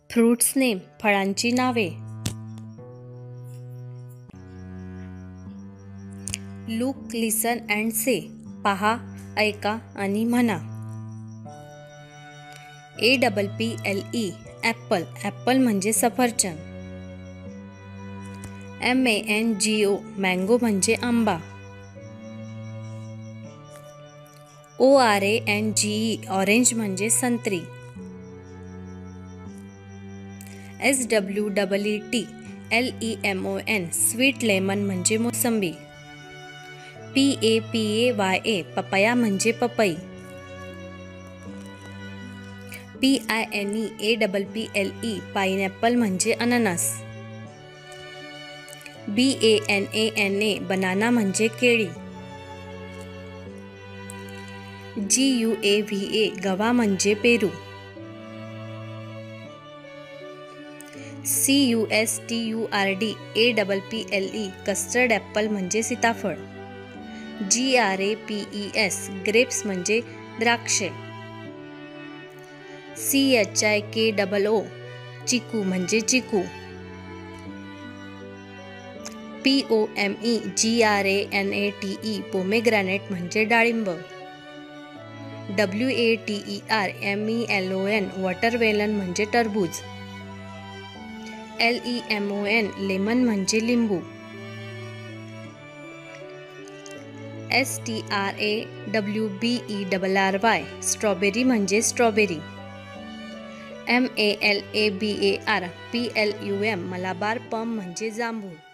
Fruits name फळांची नावे. Look, listen and say पहा, ऐका आणि म्हणा. APPLE ॲपल, ॲपल म्हणजे सफरचंद. MANGO मँगो म्हणजे आंबा. ORANGE ऑरेंज म्हणजे संत्री. SWEETLEMON स्वीट लेमन म्हणजे मोसंबी. PAPAYA पपया म्हणजे पपई. PINEAPPLE पाइनॲपल म्हणजे अननस. BANANA बनाना म्हणजे केळी. GUAVA गवा म्हणजे पेरू. CUSTURDAPPLE कस्टर्ड ॲपल म्हणजे सीताफळ. GRAPES ग्रेप्स म्हणजे द्राक्षे. CHIKOO चिकू म्हणजे चिकू. POMEGRANATE पोमेग्रॅनेट म्हणजे डाळिंब. WATERMELON वॉटरमेलन म्हणजे टरबूज. LEMON लेमन म्हणजे लिंबू. STRAWBERRY स्ट्रॉबेरी म्हणजे strawberry. MALABAR PLUM Malabar plum म्हणजे जांभूळ.